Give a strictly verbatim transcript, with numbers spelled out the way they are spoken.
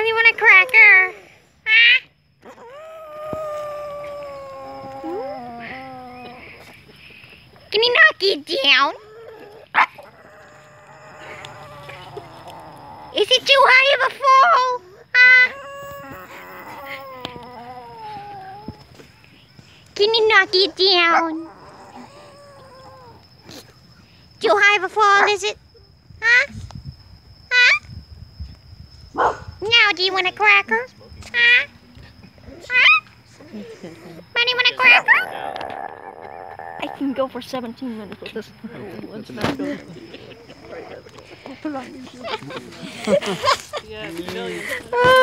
you want a cracker? Huh? Can you knock it down? Is it too high of a fall? Huh? Can you knock it down? Too high of a fall, is it? Huh? Huh? Now, do you want a cracker? Huh? Huh? Buddy, want a cracker? I can go for seventeen minutes with this. Let's not go. Yeah, millions.